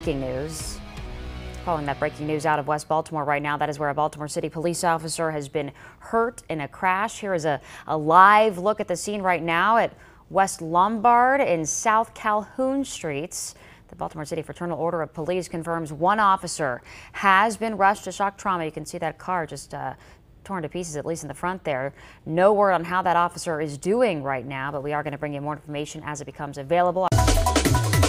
Breaking news. Calling that breaking news out of West Baltimore right now. That is where a Baltimore City police officer has been hurt in a crash. Here is a live look at the scene right now at West Lombard and South Calhoun Streets. The Baltimore City Fraternal Order of Police confirms one officer has been rushed to shock trauma. You can see that car just torn to pieces, at least in the front there. No word on how that officer is doing right now, but we are going to bring you more information as it becomes available.